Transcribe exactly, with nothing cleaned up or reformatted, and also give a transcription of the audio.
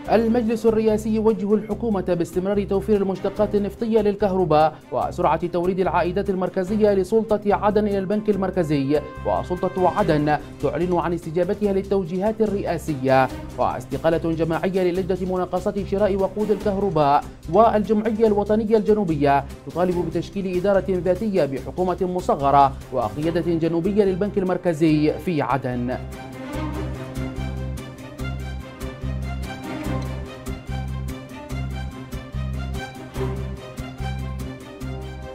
المجلس الرئاسي يوجه الحكومة باستمرار توفير المشتقات النفطية للكهرباء وسرعة توريد العائدات المركزية لسلطة عدن إلى البنك المركزي، وسلطة عدن تعلن عن استجابتها للتوجيهات الرئاسية. واستقالة جماعية للجنة مناقصة شراء وقود الكهرباء. والجمعية الوطنية الجنوبية تطالب بتشكيل إدارة ذاتية بحكومة مصغرة وقيادة جنوبية للبنك المركزي في عدن.